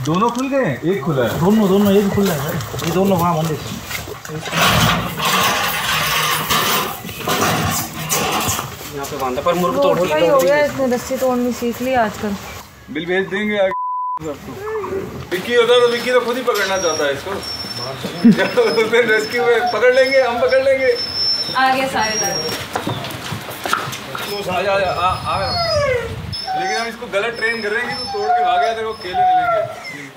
दोनों खुल गए हैं? एक खुला है? दोनों एक खुला है, ये दोनों वहाँ बंद है। यहाँ पे बांधा पर मुर्ग तोड़ के हो गया, इसने रस्सी तोड़नी सीख ली आजकल। बिल भेज देंगे आगे सबको। विक्की होता तो विक्की तो खुद ही पकड़ना चाहता है इसको। रेस्क्यू में पकड़ लेंगे, हम पकड़ लेंगे। आगे सारे लेकिन हम इसको गलत ट्रेन कर रहे हैं कि तू तोड़ के भाग गया, तेरे को केले मिलेंगे।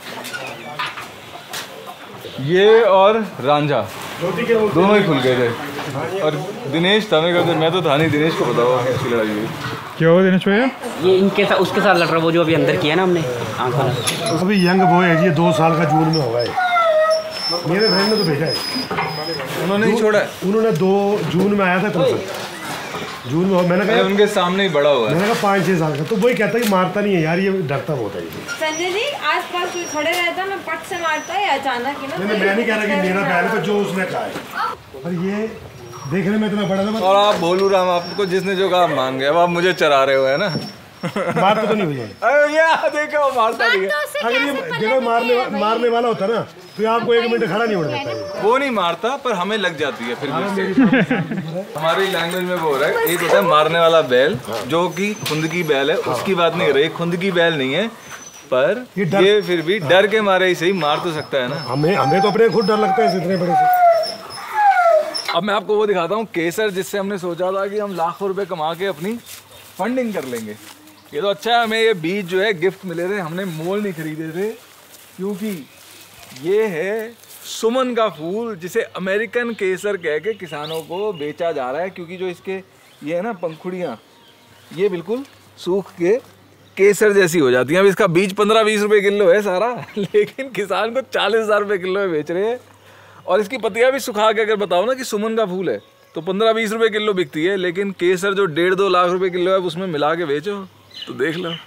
ये और रांझा दोनों ही खुल गए थे और दिनेश था, मैं तो था नहीं। दिनेश को बताओ इसकी लड़ाई हुई क्या हुआ दिनेश भैया? ये इनके साथ उसके साथ लड़ रहा, वो जो अभी अंदर किया ना हमने आंखों। अभी यंग बॉय है जी, 2 साल का जून में होगा है। मेरे फ्रेंड ने तो भेजा है, उन्होंने ही छोड़ा है। उन्होंने 2 जून में आया था, तुमसे जून में। मैंने कहा उनके सामने ही बड़ा हुआ है। मैंने कहा 5-6 साल का, तो वही कहता है कि मारता नहीं है यार, ये डरता बहुत है। संजय जी आस-पास कोई खड़े रहता मैं पट से मारता है अचानक ही ना। मैं नहीं कह रहा कि मेरा बैल है, जो उसने कहा है। पर ये देखने में इतना बड़ा था। और आप बोलू राम, आपको जिसने जो कहा मान गए। अब आप मुझे चरा रहे हो है ना। मारता तो नहीं भैया। अरे ये देखो मारता नहीं है। अगर ये देखो मारने वाला होता ना तो आपको 1 मिनट खड़ा नहीं होने देता। वो नहीं मारता, पर हमें लग जाती है फिर भी। हमारी लैंग्वेज में वो हो रहा है, एक होता है मारने वाला बैल जो कि खुंदकी बैल है, उसकी बात नहीं कर रही। खुंदकी बैल नहीं है, पर ये फिर भी डर के मारे ही सही मार तो सकता है ना। हमें तो अपने खुद डर लगता है इतने बड़े से। अब मैं आपको वो दिखाता हूँ केसर, जिससे हमने सोचा था कि हम लाखों रुपए कमा के अपनी फंडिंग कर लेंगे। ये तो अच्छा है, हमें ये बीज जो है गिफ्ट मिले थे, हमने मोल नहीं खरीदे थे। क्योंकि ये है सुमन का फूल, जिसे अमेरिकन केसर कह के किसानों को बेचा जा रहा है। क्योंकि जो इसके ये है ना पंखुड़ियाँ, ये बिल्कुल सूख के केसर जैसी हो जाती हैं। अब इसका बीज 15-20 रुपए किलो है सारा, लेकिन किसान को 40,000 रुपये किलो में बेच रहे हैं। और इसकी पत्तियाँ भी सुखा के अगर बताओ ना कि सुमन का फूल है तो 15-20 रुपए किलो बिकती है। लेकिन केसर जो 1.5-2 लाख रुपए किलो है, उसमें मिला के बेचो तो देख लो।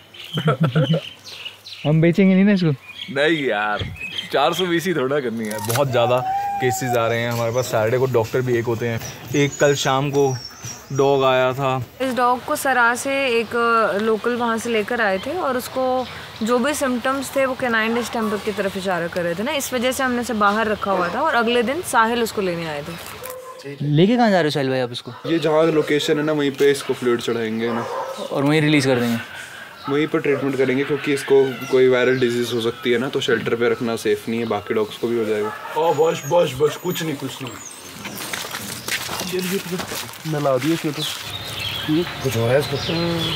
हम बेचेंगे नहीं ना इसको? नहीं यार, 420 ही थोड़ा करनी है। बहुत ज़्यादा केसेस आ रहे हैं हमारे पास। सैटरडे को डॉक्टर भी एक होते हैं। एक कल शाम को डॉग आया था। इस डॉग को सरा से एक लोकल वहाँ से लेकर आए थे और उसको जो भी सिम्टम्स थे वो कैनाइन डिस्टेंपर की तरफ इशारा कर रहे थे ना, इस वजह से हमने उसे बाहर रखा हुआ था। और अगले दिन साहिल उसको लेने आए थे। लेके कहाँ जा रहे हो साहिल भाई आप इसको? ये जहाँ लोकेशन है ना, वहीं पे इसको फ्लूइड चढ़ाएंगे ना, और वहीं रिलीज कर देंगे, वहीं पर ट्रीटमेंट करेंगे। क्योंकि इसको कोई वायरल डिजीज हो सकती है ना, तो शेल्टर पे रखना सेफ नहीं है, बाकी डॉग्स को भी हो जाएगा। बस कुछ नहीं मिला दिए इसमें तो कुछ हो रहा है इसको।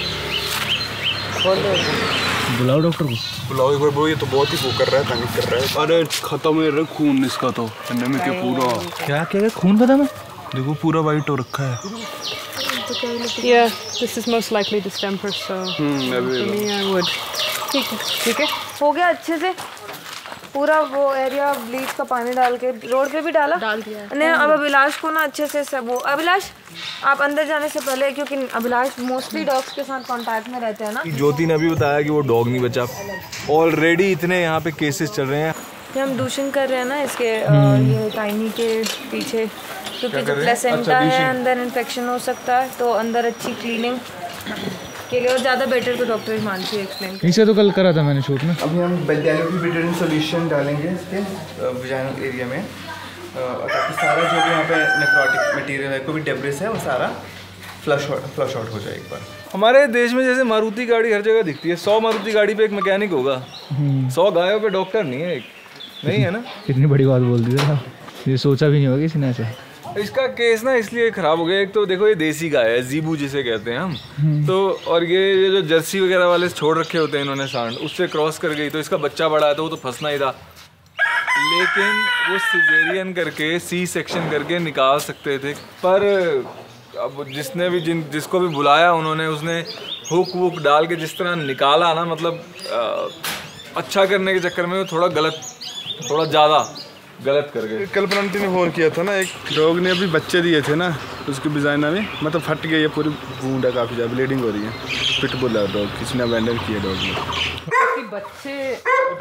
बुलाओ डॉक्टर को, बुलाओ एक बार। वो ये तो बहुत ही वो कर रहा है, पैनिक कर रहा है। अरे खत्म है खून इसका तो में क्या पूरा क्या खून खत्म है? देखो पूरा वाइट हो रखा है। Yeah, this is most likely distemper, so I would. ठीक है, हो गया अच्छे से। पूरा वो एरिया ब्लीच का पानी डाल के रोड पे भी डाल दिया नहीं। अब अभिलाष को ना अच्छे से सब वो, अभिलाष आप अंदर जाने से पहले, क्योंकि अभिलाष मोस्टली डॉग्स के साथ कांटेक्ट में रहते हैं ना। ज्योति ने अभी बताया कि वो डॉग नहीं बचा। ऑलरेडी इतने यहाँ पे केसेस चल रहे हैं। हम दूषण कर रहे हैं ना इसके ये टाइनी के पीछे, क्योंकि जो प्लेसेंटा है अंदर इन्फेक्शन हो सकता है, तो अंदर अच्छी क्लीनिंग के लिए और ज़्यादा बेटर तो डॉक्टर मानसी एक्सप्लेन। इसे तो कल करा था मैंने शूट में। अभी हम बेटालोफिबिटरिन सॉल्यूशन डालेंगे इसके विजाइनल एरिया में, ताकि सारा जो भी यहाँ पे नेक्रोटिक मटेरियल है, कोई भी डेब्रिस है, वो सारा फ्लश आउट हो जाए एक बार। हमारे देश में जैसे मारुति गाड़ी हर जगह दिखती है, 100 मारुति गाड़ी पे एक मैकेनिक होगा, 100 गायों पे डॉक्टर नहीं है, एक नहीं है ना। कितनी बड़ी बात बोल दी था, ये सोचा भी नहीं होगा किसी ने ऐसा। इसका केस ना इसलिए खराब हो गया, एक तो देखो ये देसी गाय है, जीबू जिसे कहते हैं हम, तो और ये जो जर्सी वगैरह वाले छोड़ रखे होते हैं इन्होंने सांड, उससे क्रॉस कर गई, तो इसका बच्चा बड़ा है तो वो तो फंसना ही था। लेकिन वो सिजेरियन करके सी सेक्शन करके निकाल सकते थे, पर अब जिसने भी जिसको भी बुलाया उन्होंने, उसने हुक वुक डाल के जिस तरह निकाला ना, मतलब अच्छा करने के चक्कर में वो थोड़ा ज़्यादा गलत कर गए। कल प्लांटी ने फोन किया था ना, एक डॉग ने अभी बच्चे दिए थे ना, उसके बिजाइना में मतलब फट गई है, पूरी वूंड है, काफ़ी ज़्यादा ब्लीडिंग हो रही है। पिटबुल है डॉग, किसी ने अबैंडन किया डॉग ने। बच्चे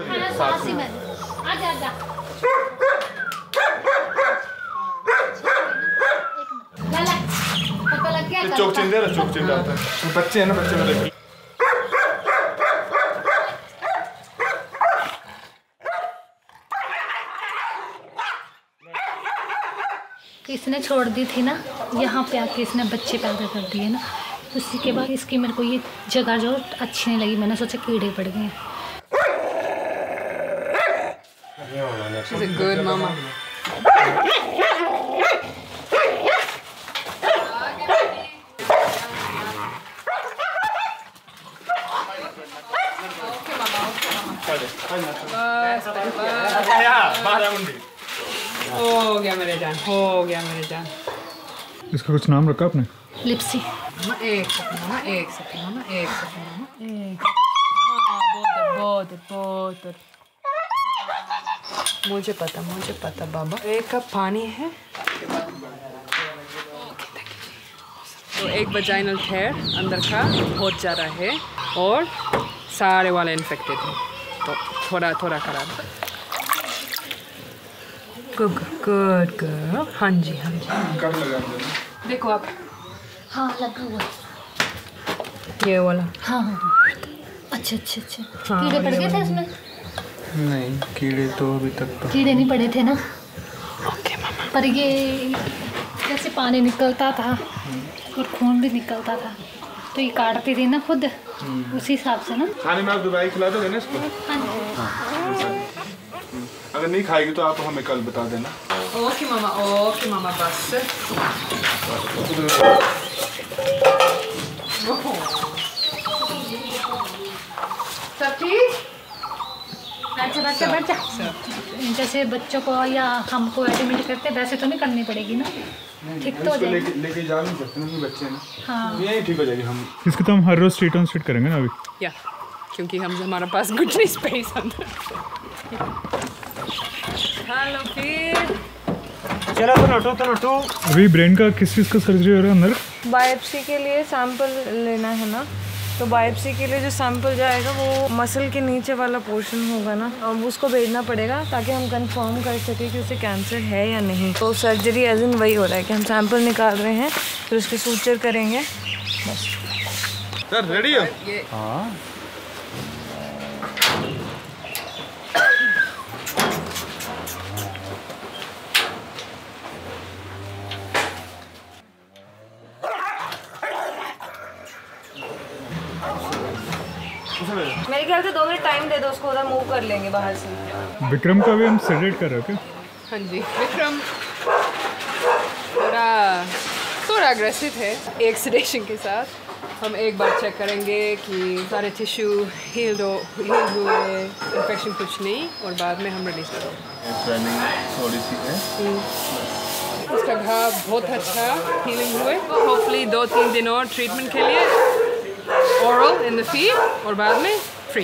चौक चिंदे आता है, बच्चे हैं ना, बच्चे में इसने छोड़ दी थी ना, यहाँ पे आके इसने बच्चे पैदा कर दिए ना, उसी के बाद इसकी मेरे को ये जगह जो अच्छी नहीं लगी, मैंने सोचा कीड़े पड़ गए हैं। She's a good mama. हो गया मेरे जान, हो गया मेरे जान। इसका कुछ नाम रखा आपने? लिप्सी। एक सेकंड मामा, एक सेकंड मामा, एक सेकंड मामा, एक। हाँ बहुत। मुझे पता बाबा। 1 कप पानी है तो एक वजाइनल टेयर अंदर का बहुत ज़्यादा है और सारे वाले इन्फेक्टेड हैं, तो थोड़ा करा दो। गुड। हाँ जी। कब लगा देखो आप, हाँ लगा हुआ। ये वाला। हाँ। अच्छा। कीड़े पड़ गए थे इसमें? नहीं, कीड़े तो अभी तक तो कीड़े नहीं पड़े थे ना। ओके मामा। पर ये जैसे पानी निकलता था और खून भी निकलता था, तो ये काटती थी ना खुद, उसी हिसाब से ना। खाने में आप दवाई खिला दोगे ना इसको? अगर नहीं खाएगी तो आप हमें कल बता देना। ओके मामा बस। सब ठीक? बैठ जा। जैसे बच्चों को या हमको एडमिट करते वैसे तो नहीं करनी पड़ेगी ना, ठीक तो हो जाएगी। लेके जा नहीं सकते ना, बच्चे हैं ना। हाँ। यही ठीक हो जाएगी। हम इसको तो हम हर रोज स्ट्रीट ऑन स्ट्रीट करेंगे ना अभी। या क्योंकि हमारे पास कुछ नहीं स्पेस अंदर। हेलो फिर चलो तो नोटो। अभी ब्रेन का किस चीज़ का सर्जरी हो रहा है अंदर? बायोप्सी के लिए सैंपल लेना है ना, तो बायोप्सी के लिए जो सैंपल जाएगा वो मसल के नीचे वाला पोर्शन होगा ना, अब उसको भेजना पड़ेगा ताकि हम कंफर्म कर सकें कि उसे कैंसर है या नहीं। तो सर्जरी एज इन वही हो रहा है कि हम सैंपल निकाल रहे हैं, फिर उसके सूचर करेंगे बस। सर रेडी हो? हाँ। मेरे ख्याल से 2 मिनट टाइम दे दो उसको, उधर मूव कर लेंगे बाहर से। विक्रम का भी हम सेडेट कर रहे हो क्या? हाँ जी, विक्रम थोड़ा अग्रेसिव है। एक सेडेशन के साथ हम एक बार चेक करेंगे कि सारे टिश्यू हील्ड हुए, इन्फेक्शन कुछ नहीं, और बाद में हम रिलीज करेंगे। थोड़ी सी है। उसका घाव बहुत अच्छा हीलिंग हुए, होपफुली 2-3 दिन और ट्रीटमेंट के लिए ओरल इन द फीड और बाद में फ्री।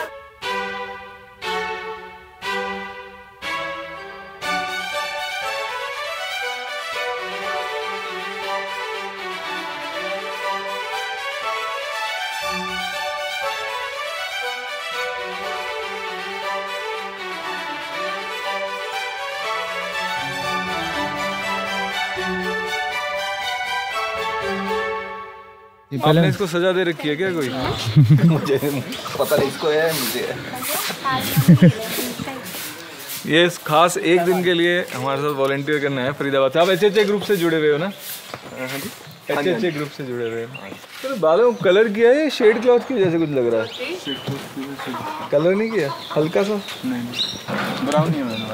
आपने इसको सजा दे रखी है क्या कोई? मुझे पता नहीं, इसको है मुझे। ये खास एक दिन के लिए हमारे साथ वॉलंटियर करना है फरीदाबाद से। आप HHA ग्रुप से जुड़े हुए हो ना? HHA ग्रुप से जुड़े हुए हो। तो बालों को कलर किया है, शेड क्लॉथ की जैसे कुछ लग रहा है। कलर नहीं किया? हल्का सा नहीं, ब्राउन ही है।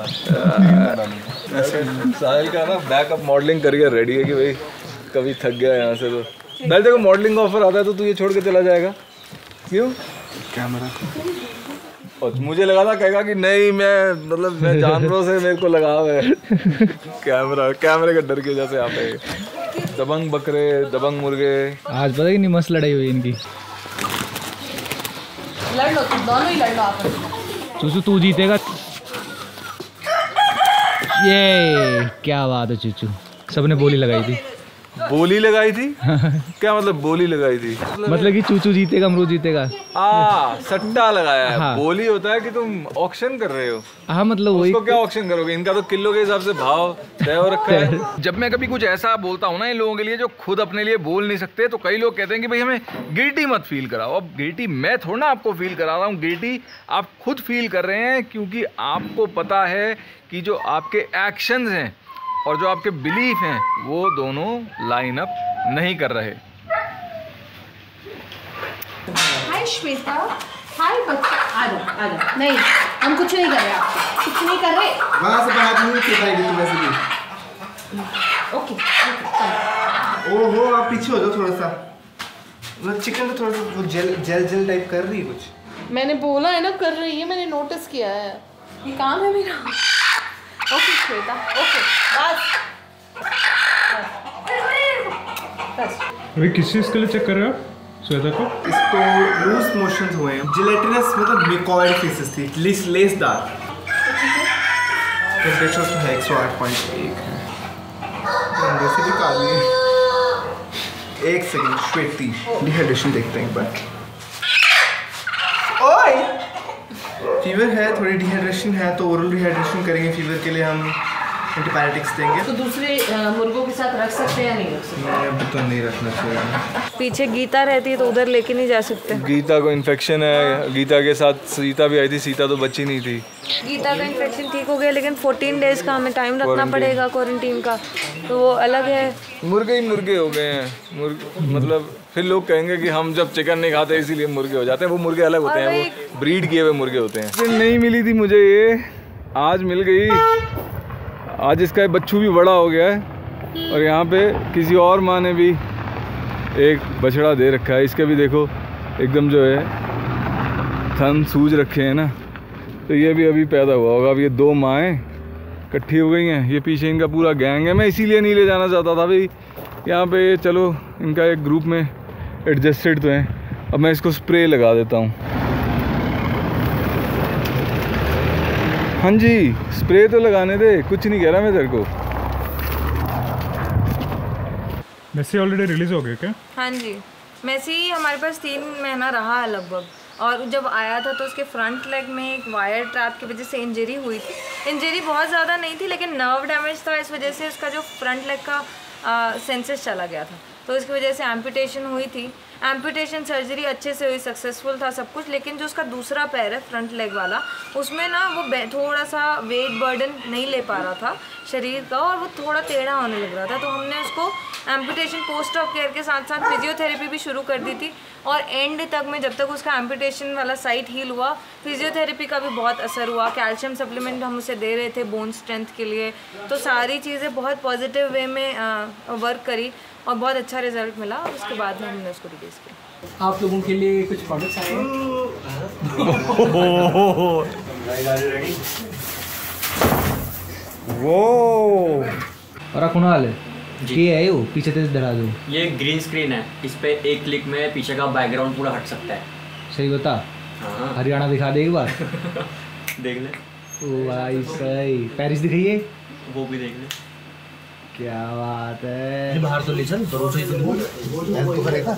साहिल का ना बैकअप मॉडलिंग करके रेडी है कि भाई कभी थक गया यहाँ से तो भाई देखो मॉडलिंग का ऑफर आता है तो तू ये छोड़ के चला जाएगा क्यों? कैमरा और मुझे लगा था कहेगा कि नहीं मैं जानवरों से मेरे को लगाव है। कैमरे के डर के जैसे यहाँ पे दबंग बकरे, दबंग मुर्गे। आज पता कि नहीं मस्त लड़ाई हुई इनकी। लड़ लो तुम दोनों ही, लड़ लो आप। चूचू तू जीतेगा। ये क्या बात है चूचू, सबने बोली लगाई थी। बोली लगाई थी? क्या मतलब बोली लगाई थी? मतलब कि चूचू जीतेगा अमरूद जीतेगा। सट्टा लगाया है। हाँ। बोली होता है कि तुम ऑक्शन कर रहे हो। हाँ मतलब वही। उसको क्या ऑक्शन करोगे? इनका तो किलो के हिसाब से भाव तय हो रखा है। जब मैं कभी कुछ ऐसा बोलता हूँ ना इन लोगों के लिए जो खुद अपने लिए बोल नहीं सकते, तो कई लोग कहते हैं कि भाई हमें गिल्टी मत फील कराओ। अब गिल्टी मैं थोड़ा आपको फील करा रहा हूँ, गिल्टी आप खुद फील कर रहे हैं, क्योंकि आपको पता है कि जो आपके एक्शंस हैं और जो आपके बिलीफ हैं वो दोनों लाइन अप नहीं कर रहे। हाय श्वेता, हाय बच्चा, आ जा। नहीं, हम कुछ नहीं कर रहे, आप कुछ नहीं कर रहे। वहाँ से बनाती हूँ सिखाएगी तुम वैसे भी। ओके। ओहो, आप पीछे हो जाओ थोड़ा सा। वो चिकन तो थोड़ा सा वो जेल टाइप कर रही है कुछ। मैंने बोला है ना कर रही है, मैंने नोटिस किया है, ये काम है मेरा। ओके श्वेता, ओके बस। अभी किस चीज़ के लिए चेक कर रहे हो श्वेता को? इसको लूज मोशंस हुए हैं, जिलेटिनस मतलब मिकॉइड फीसेस थी, लेसदार। टेम्परेचर तो है 108.1 है। वैसे भी काली है। एक सेकंड श्वेती, डिहाइड्रेशन देखते हैं एक बार। ओए, फीवर है, थोड़ी डिहाइड्रेशन है तो ओरल डिहाइड्रेशन करेंगे। फीवर के लिए हम एंटीबायोटिक्स देंगे। तो दूसरे मुर्गों के साथ रख सकते हैं या नहीं रख सकते? अब तो नहीं रखना चाहिए। पीछे गीता रहती है तो उधर लेके नहीं जा सकते। गीता को इन्फेक्शन है, गीता के साथ सीता भी आई थी, सीता तो बची नहीं थी। गीता का इन्फेक्शन ठीक हो गया लेकिन 14 डेज का हमें टाइम रखना पड़ेगा क्वारंटीन का, तो वो अलग है। मुर्गे ही मुर्गे हो गए हैं, मतलब फिर लोग कहेंगे कि हम जब चिकन नहीं खाते इसीलिए मुर्गे हो जाते हैं। वो मुर्गे अलग होते हैं, वो ब्रीड किए हुए मुर्गे होते हैं। नहीं मिली थी मुझे ये, आज मिल गई। आज इसका बच्चू भी बड़ा हो गया है और यहाँ पे किसी और माँ ने भी एक बछड़ा दे रखा है। इसके भी देखो एकदम जो है थन सूज रखे हैं ना, तो ये भी अभी पैदा हुआ होगा। अब ये 2 माएँ इकट्ठी हो गई हैं, ये पीछे इनका पूरा गैंग है। मैं इसीलिए नहीं ले जाना चाहता था भाई, यहाँ पे चलो इनका एक ग्रुप में एडजस्टेड तो है। अब मैं इसको स्प्रे लगा देता हूँ। हाँ जी, स्प्रे तो लगाने दे, कुछ नहीं कह रहा मैं तेरे को। मेसी ऑलरेडी रिलीज हो गया क्या? हाँ जी, मेसी हमारे पास 3 महीना रहा है लगभग, और जब आया था तो उसके फ्रंट लेग में एक वायर ट्रैप की वजह से इंजरी हुई थी। इंजरी बहुत ज़्यादा नहीं थी लेकिन नर्व डैमेज था, इस वजह से उसका जो फ्रंट लेग का सेंसेस चला गया था, तो इसकी वजह से एम्पुटेशन हुई थी। एम्पुटेशन सर्जरी अच्छे से हुई, सक्सेसफुल था सब कुछ, लेकिन जो उसका दूसरा पैर है फ्रंट लेग वाला, उसमें ना वो थोड़ा सा वेट बर्डन नहीं ले पा रहा था शरीर का और वो थोड़ा टेढ़ा होने लग रहा था, तो हमने उसको एम्पुटेशन पोस्ट ऑफ केयर के साथ साथ फिजियोथेरेपी भी शुरू कर दी थी। और एंड तक में जब तक उसका एम्पुटेशन वाला साइट हील हुआ, फिजियोथेरेपी का भी बहुत असर हुआ। कैल्शियम सप्लीमेंट हम उसे दे रहे थे बोन स्ट्रेंथ के लिए, तो सारी चीज़ें बहुत पॉजिटिव वे में वर्क करी और बहुत अच्छा रिजल्ट मिला। और उसके बाद में हमने उसको रिलीज़ किया। आप लोगों के लिए कुछ प्रोडक्ट्स आए हैं? वो और कुणाल ये है वो पीछे से डरा दो। ये ग्रीन स्क्रीन है, इस पे एक क्लिक में पीछे का बैकग्राउंड पूरा हट सकता है। सही बता। हाँ। हरियाणा दिखा दे एक बार। देख ले। ओ भाई सही। पेरिस दिखाइए, वो भी देख ले। क्या बात है। बाहर तो ले चल, भरोसा ही तो करेगा।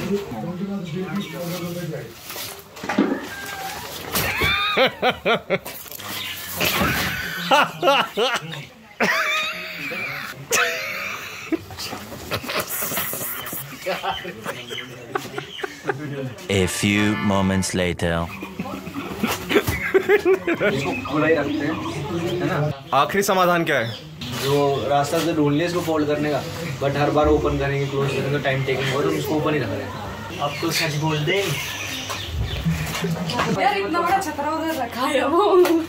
A few moments later. आखिरी समाधान क्या है? जो रास्ता से ढूंढ लिया इसको फोल्ड करने का, बट हर बार ओपन करेंगे क्लोज करेंगे तो टाइम टेकिंग होगा, तो उसको ओपन ही रख रहे हैं। अब तो सच बोल दे यार, इतना बड़ा छतरा उधर रखा है वो।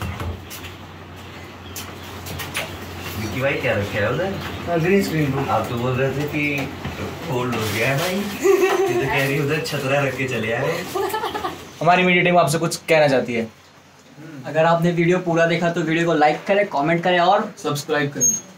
विकी भाई क्या रखे है उधर? Green screen. आप तो बोल रहे थे कि फोल्ड हो गया है भाई, ये तो कह रही उधर छतरा रख के चले आए। हमारी मीडिया टीम आपसे कुछ कहना चाहती है। अगर आपने वीडियो पूरा देखा तो वीडियो को लाइक करें, कमेंट करें और सब्सक्राइब करें।